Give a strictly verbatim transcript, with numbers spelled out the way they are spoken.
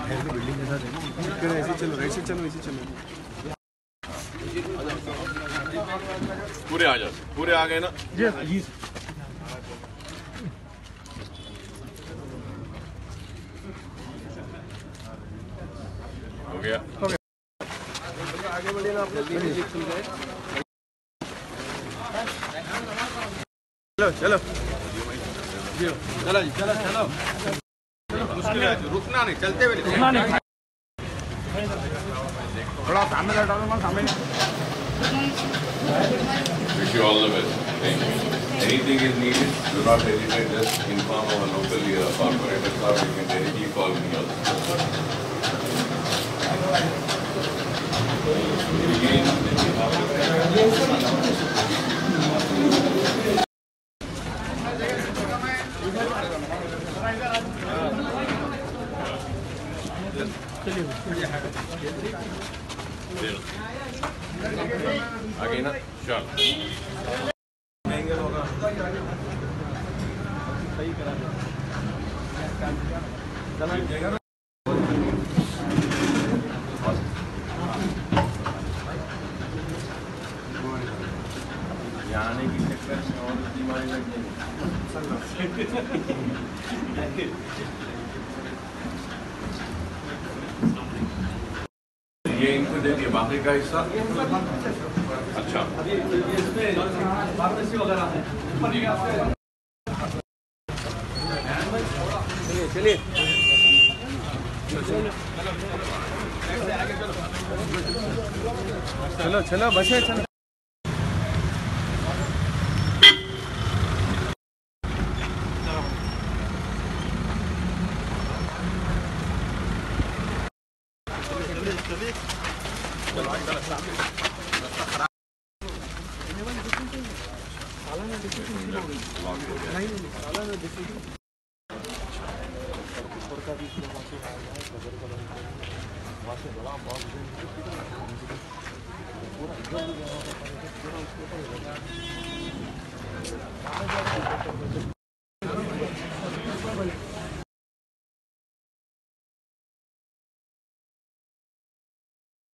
Building के साथ है ना, ऐसे चलो, ऐसे चलो, ऐसे चलो। पूरे आ जाओ, पूरे आ गए ना जी जी। हो गया, हो गया। आगे बढ़िए ना, आप लोग चलो चलो जी, चलो जी, चलो चलो। मुश्किल है, रुकना नहीं, चलते हुए रुकना नहीं। थोड़ा सामने डालो ना, सामने। wish you all the best. Thank you. Anything is needed, do not hesitate, just inform our local uh, corporators or you can directly call me also. आगे ना, चल। सही करा आने की चक्कर में और बीमारी लग जाएगी। ये इनको दे दिए, बाकी का हिस्सा अच्छा फार्मेसी वगैरह है। चलिए चलो चलो बसे चलो। पूरा